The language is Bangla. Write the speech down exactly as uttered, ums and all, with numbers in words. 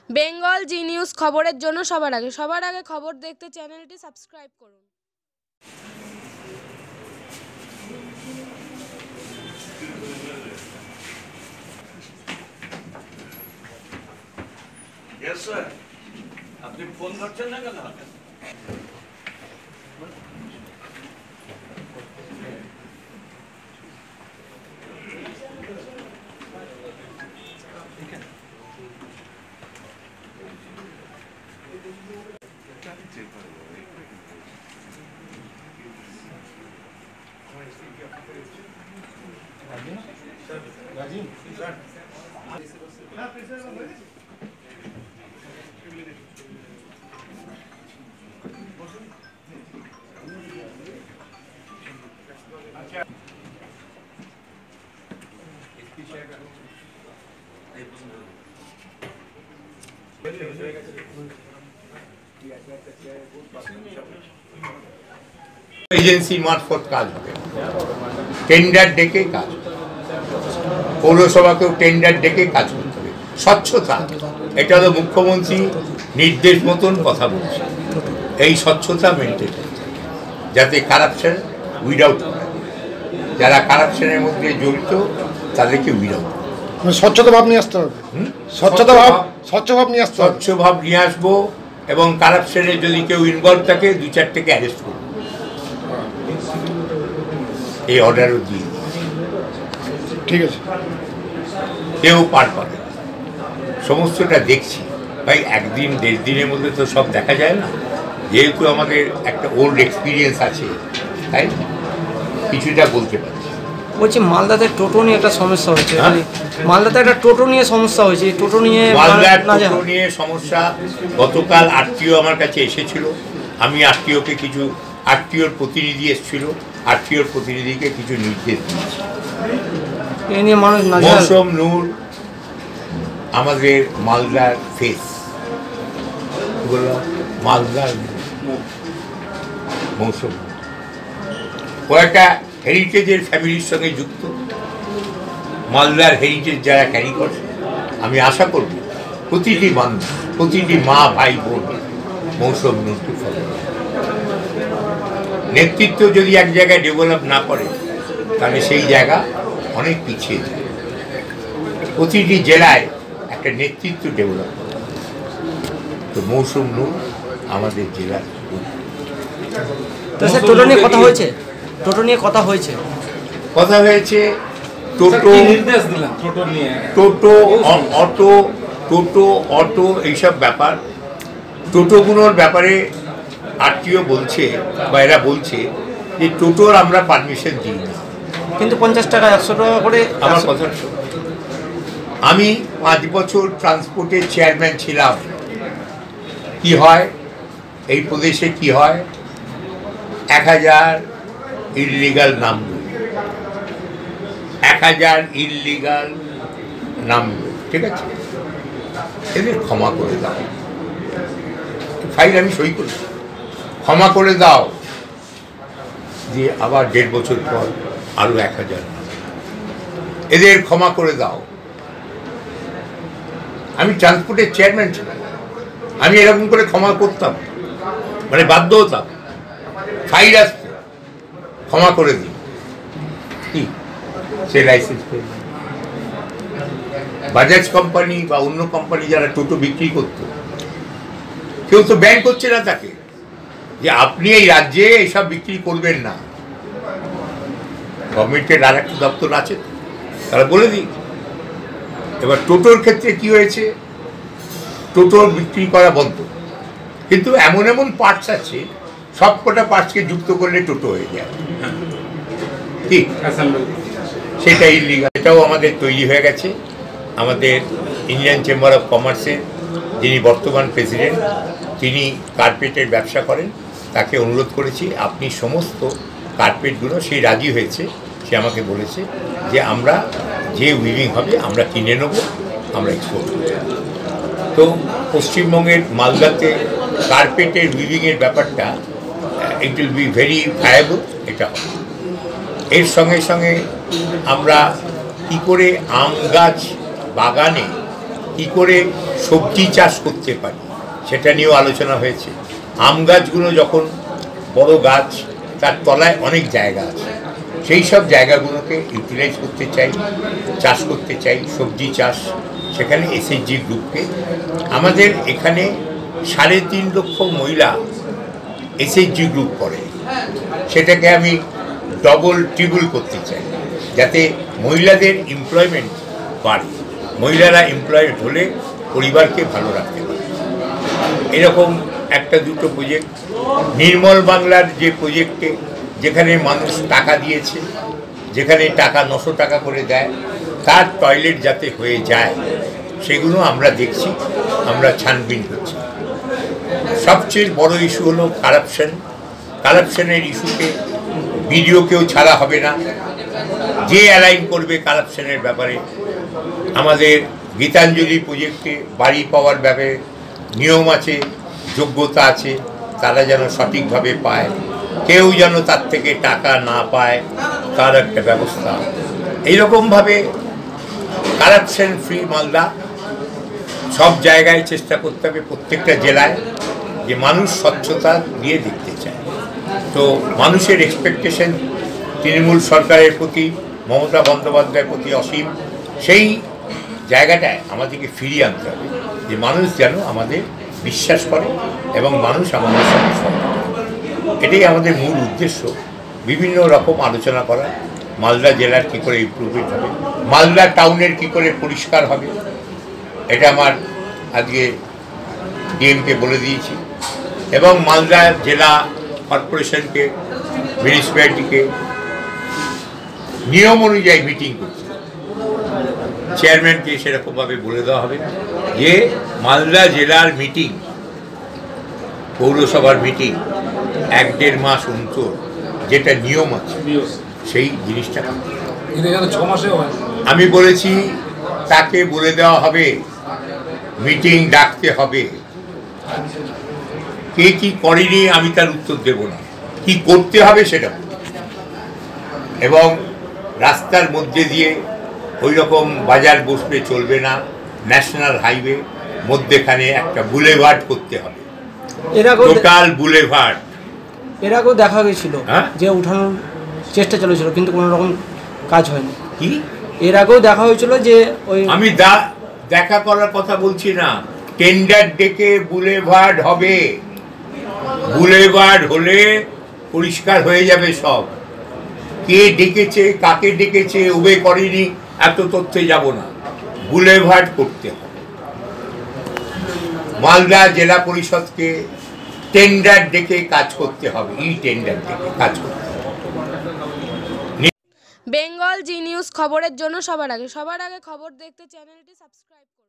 বেঙ্গল জি নিউজ খবরের জন্য সবার আগে সবার আগে খবর দেখতে চ্যানেলটি সাবস্ক্রাইব করুন। Yes sir. আপনি ফোন করছেন না কেন? এজেন্সি মারফত কাজ হবে, টেন্ডার ডেকে কাজ, পৌরসভাকেও টেন্ডার ডেকে কাজ করতে হবে। স্বচ্ছতা, এটা হলো মুখ্যমন্ত্রী নির্দেশ মতন কথা বলছে, এই স্বচ্ছতা মেনটেন করতে হবে যাতে কারাপশন উইদাউট, যারা কারাপশনের মধ্যে জড়িত তাদেরকে উইদাউট, স্বচ্ছতা ভাব নিয়ে আসতে হবে। স্বচ্ছতা ভাব স্বচ্ছ ভাব নিয়ে আসতে হবে স্বচ্ছ ভাব নিয়ে আসবো এবং কারাপশনে যদি কেউ ইনভলভ থাকে দু চারটেকে অ্যারেস্ট করবো, এই অর্ডারও দিয়ে ঠিক আছে। কেউ পার পাবে, সমস্তটা দেখছি ভাই, একদিন দেড় দিনের মধ্যে তো সব দেখা যায় না, যেহেতু আমাদের একটা ওল্ড এক্সপিরিয়েন্স আছে তাই কিছুটা বলতে পারছি। বলছি মালদাতে টোটো নিয়ে একটা সমস্যা হয়েছে, মালদাতে একটা টোটো নিয়ে সমস্যা হয়েছে, টোটো নিয়ে মালদার টোটো নিয়ে সমস্যা। গতকাল আরটিও আমার কাছে এসেছিল, আমি আরটিওকে কিছু, আরটিওর প্রতিনিধি এসেছিল, আরটিওর প্রতিনিধিকে কিছু নির্দেশ দিয়েছি। এই নিয়ে মানুষ মৌসুম নূর আমাদের মালদার ফেস, মালদার মৌসুম ও একটা হেরিটেজের ফ্যামিলির সঙ্গে যুক্ত, মালদার হেরিটেজ যারা ক্যারি করে, আমি আশা করব প্রতিটি মানুষ, প্রতিটি মা ভাই বোন মৌসুম নূরকে ফলো। নেতৃত্ব যদি এক জায়গায় ডেভেলপ না করে তাহলে সেই জায়গা অনেক পিছিয়ে যায়। প্রতিটি জেলায় একটা নেতৃত্ব ডেভেলপ করে, তো মৌসুম নূর আমাদের জেলার। টোটো নিয়ে কথা হয়েছে, টোটো নিয়ে কথা হয়েছে কথা হয়েছে টোটো নির্দেশ দিলাম টোটো নিয়ে, টোটো অটো, টোটো অটো এইসব ব্যাপার, টোটোগুলোর ব্যাপারে আরটিও বলছে বা এরা বলছে যে টোটোর আমরা পারমিশন দিই না, কিন্তু পঞ্চাশ টাকা একশো টাকা করে। আমার কথা, আমি পাঁচ বছর ট্রান্সপোর্টের চেয়ারম্যান ছিলাম, কি হয় এই প্রদেশে, কি হয় এক হাজার ইললিগাল নাম, এক হাজার ইললিগাল নাম, ঠিক আছে, এদের ক্ষমা করে দাও, ফাইল আমি সই করি, ক্ষমা করে দাও, যে আবার দেড় বছর পর আরো এক হাজার, এদের ক্ষমা করে দাও। আমি ট্রান্সপোর্টের চেয়ারম্যান ছিলাম, আমি এরকম করে ক্ষমা করতাম, মানে বাধ্য হতাম, ফাইল আসছে ক্ষমা করে দিই, কি সে লাইসেন্স পেয়ে। বাজাজ কোম্পানি বা অন্য কোম্পানি যারা টোটো বিক্রি করতো, কেউ তো ব্যান করছে না তাকে যে আপনি এই রাজ্যে এইসব বিক্রি করবেন না, গভর্নমেন্টের আর একটা দপ্তর আছে তারা বলে দিই। এবার টোটোর ক্ষেত্রে কি হয়েছে, টোটোর বিক্রি করা বন্ধ, কিন্তু এমন এমন পার্টস আছে সব কটা পার্টসকে যুক্ত করলে টোটো হয়ে যায়, ঠিক সেটা ইলিগাল। এটাও আমাদের তৈরি হয়ে গেছে। আমাদের ইন্ডিয়ান চেম্বার অফ কমার্সের যিনি বর্তমান প্রেসিডেন্ট, তিনি কার্পেটের ব্যবসা করেন, তাকে অনুরোধ করেছি আপনি সমস্ত কার্পেটগুলো, সে রাজি হয়েছে, সে আমাকে বলেছে যে আমরা যে উইভিং হবে আমরা কিনে নেব, আমরা এক্সপোর্ট করব। তো পশ্চিমবঙ্গের মালদাতে কার্পেটের উইভিংয়ের ব্যাপারটা it will be very viable, এটা হবে। এর সঙ্গে সঙ্গে আমরা কী করে আম গাছ বাগানে কি করে সবজি চাষ করতে পারি সেটা নিয়েও আলোচনা হয়েছে। আম গাছগুলো যখন বড় গাছ, তার তলায় অনেক জায়গা আছে, সেই সব জায়গাগুলোকে ইউটিলাইজ করতে চাই, চাষ করতে চাই, সবজি চাষ। সেখানে এসএইচজি গ্রুপকে, আমাদের এখানে সাড়ে তিন লক্ষ মহিলা এসএইচজি গ্রুপ করে, সেটাকে আমি ডবল ট্রিপল করতে চাই, যাতে মহিলাদের এমপ্লয়মেন্ট বাড়ে। মহিলারা এমপ্লয়েড হলে পরিবারকে ভালো রাখতে পারে। এরকম একটা দুটো প্রজেক্ট, নির্মল বাংলার যে প্রজেক্টে যেখানে মানুষ টাকা দিয়েছে, যেখানে টাকা নশো টাকা করে দেয়, তার টয়লেট যাতে হয়ে যায় সেগুলো আমরা দেখছি, আমরা ছানবিন করছি। সবচেয়ে বড় ইস্যু হলো কারাপশন। কারাপশনের ইস্যুতে বিডিওকেও ছাড়া হবে না, যে অ্যালাইন করবে কারাপশনের ব্যাপারে। আমাদের গীতাঞ্জলি প্রজেক্টে বাড়ি পাওয়ার ব্যাপারে নিয়ম আছে, যোগ্যতা আছে, তারা যেন সঠিকভাবে পায়, কেউ যেন তার থেকে টাকা না পায়, তার একটা ব্যবস্থা। এইরকমভাবে কারাপশন ফ্রি মালদা সব জায়গায় চেষ্টা করতে হবে, প্রত্যেকটা জেলায়, যে মানুষ স্বচ্ছতা দিয়ে দেখতে চায়। তো মানুষের এক্সপেকটেশন তৃণমূল সরকারের প্রতি, মমতা বন্দ্যোপাধ্যায়ের প্রতি অসীম। সেই জায়গাটায় আমাদেরকে ফিরিয়ে আনতে হবে, যে মানুষ যেন আমাদের বিশ্বাস করে এবং মানুষ আমাদের সঙ্গে সহযোগিতা করে। এটাই আমাদের মূল উদ্দেশ্য। বিভিন্ন রকম আলোচনা করা, মালদা জেলার কী করে ইমপ্রুভমেন্ট হবে, মালদা টাউনের কী করে পরিষ্কার হবে, এটা আমার আজকে ডিএমকে বলে দিয়েছি। এবং মালদা জেলা কর্পোরেশনকে, মিউনিসিপ্যালিটিকে নিয়ম অনুযায়ী মিটিং করছে, চেয়ারম্যানকে সেরকমভাবে বলে দেওয়া হবে যে মালদা জেলার মিটিং, পৌরসভার মিটিং এক দেড় মাস অন্তর যেটা নিয়ম আছে সেই জিনিসটা। আমি বলেছি তাকে বলে দেওয়া হবে মিটিং ডাকতে হবে। কে কি করেনি আমি তার উত্তর দেব না, কি করতে হবে সেটা। এবং রাস্তার মধ্যে দিয়ে ওই রকম বাজার বসলে চলবে না, ন্যাশনাল হাইওয়ে মধ্যেখানে একটা বুলেভার্ড করতে হবে, টোটাল বুলেভার্ড। এর আগেও দেখা গেছিল যে উঠানোর চেষ্টা চলেছিল, কিন্তু কোনো রকম কাজ হয়নি। কি এর আগেও দেখা হয়েছিল যে ওই, আমি দেখা করার কথা বলছি না, টেন্ডার ডেকে বুলেভার্ড হবে। বুলেভার্ড হলে পরিষ্কার হয়ে যাবে সব। কে ডেকেছে, কাকে ডেকেছে, ওবে করেনি, এত তথ্যে যাব না। বুলেভার্ড করতে হবে। মালদা জেলা পরিষদকে টেন্ডার ডেকে কাজ করতে হবে, ই টেন্ডার ডেকে কাজ করতে হবে। বেঙ্গল জি নিউজ খবরের জন্য সবার আগে সবার আগে খবর দেখতে চ্যানেলটি সাবস্ক্রাইব করুন।